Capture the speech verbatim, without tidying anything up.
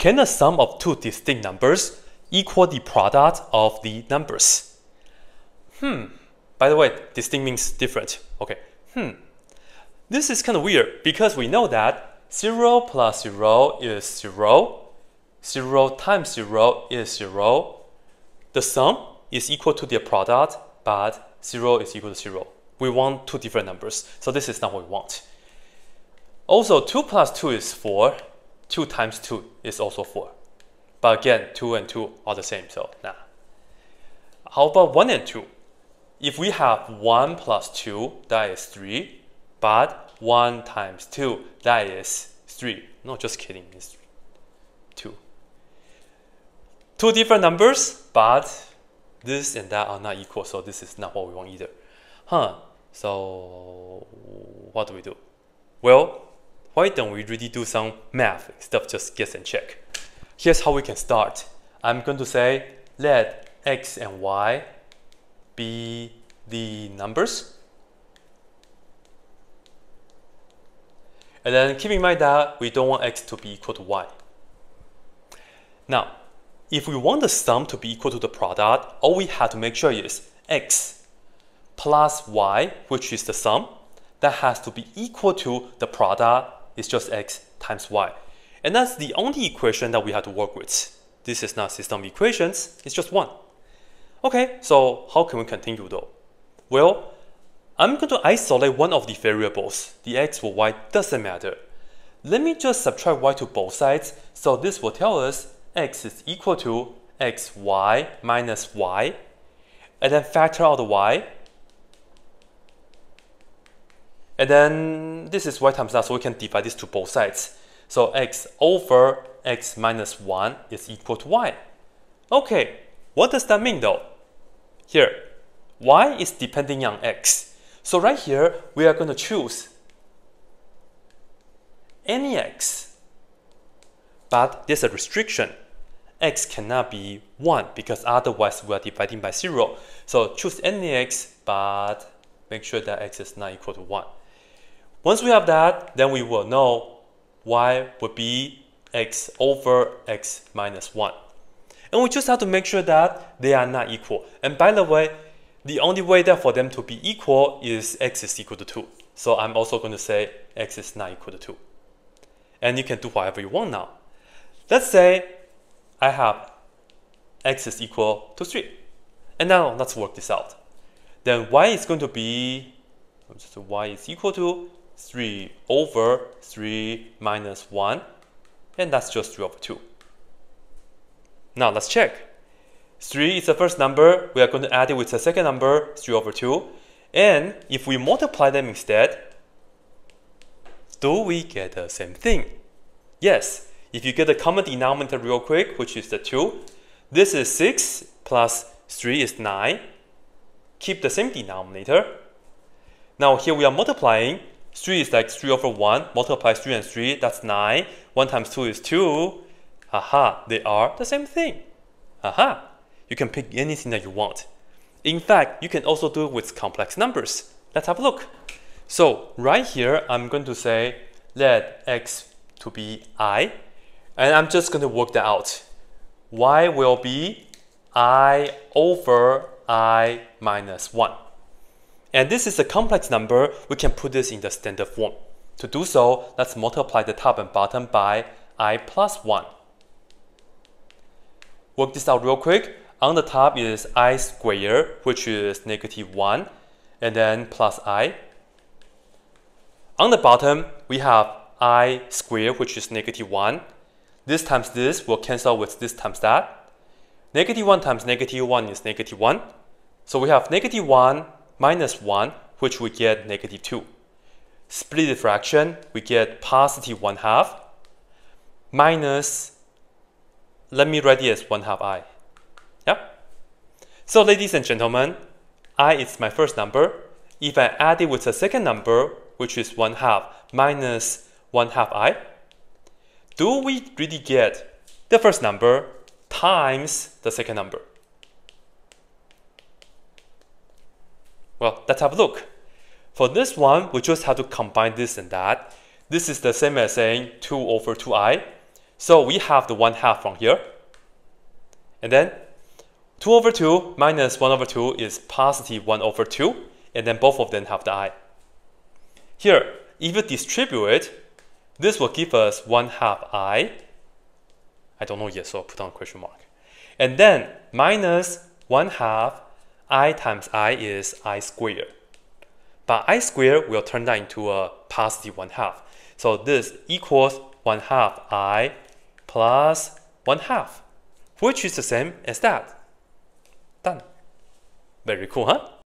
can the sum of two distinct numbers equal the product of the numbers? Hmm. By the way, distinct means different. Okay. Hmm. This is kind of weird because we know that zero plus zero is zero. zero times zero is zero. The sum is equal to their product, but zero is equal to zero. We want two different numbers, so this is not what we want. Also, two plus two is four. two times two is also four. But again, two and two are the same, so nah. How about one and two? If we have one plus two, that is three. But one times two, that is three. No, just kidding, it's two. Two different numbers, but this and that are not equal, so this is not what we want either. Huh, so what do we do? Well, why don't we really do some math instead of just guess and check? Here's how we can start. I'm going to say, let x and y be the numbers. And then keep in mind that we don't want x to be equal to y. Now, if we want the sum to be equal to the product, all we have to make sure is x plus y, which is the sum, that has to be equal to the product is just x times y. And that's the only equation that we have to work with. This is not system of equations, it's just one. Okay, so how can we continue though? Well, I'm going to isolate one of the variables. The x or y doesn't matter. Let me just subtract y to both sides. So this will tell us x is equal to xy minus y. And then factor out the y. And then this is y times that, so we can divide this to both sides. So x over x minus one is equal to y. Okay, what does that mean though? Here, y is depending on x. So right here, we are going to choose any x. But there's a restriction. X cannot be one because otherwise we are dividing by zero. So choose any x, but make sure that x is not equal to one. Once we have that, then we will know y would be x over x minus one. And we just have to make sure that they are not equal. And by the way, the only way that for them to be equal is x is equal to two. So I'm also going to say x is not equal to two. And you can do whatever you want now. Let's say I have x is equal to three. And now let's work this out. Then y is going to be, so y is equal to three over three minus one. And that's just three over two. Now let's check. three is the first number. We are going to add it with the second number, three over two. And if we multiply them instead, do we get the same thing? Yes. If you get the common denominator real quick, which is the two, this is six plus three is nine. Keep the same denominator. Now here we are multiplying. three is like three over one. Multiply three and three, that's nine. one times two is two. Haha, they are the same thing. Haha. You can pick anything that you want. In fact, you can also do it with complex numbers. Let's have a look. So right here, I'm going to say let x to be I, and I'm just going to work that out. Y will be I over I minus one. And this is a complex number. We can put this in the standard form. To do so, let's multiply the top and bottom by I plus one. Work this out real quick. On the top is I squared, which is negative one, and then plus I. On the bottom, we have I squared, which is negative one. This times this will cancel with this times that. Negative one times negative one is negative one. So we have negative one minus one, which we get negative two. Split the fraction, we get positive one half, minus, let me write it as one half I. Yep. So ladies and gentlemen, I is my first number. If I add it with the second number, which is one half minus one half I, do we really get the first number times the second number? Well, let's have a look. For this one, we just have to combine this and that. This is the same as saying two over two I. So we have the one half from here. And then two over two minus one over two is positive one over two. And then both of them have the I. Here, if you distribute it, this will give us one half I. I don't know yet, so I'll put on a question mark. And then minus one half I times I is I squared. But I squared will turn that into a positive one half. So this equals one half I plus one half, which is the same as that. Done. Very cool, huh?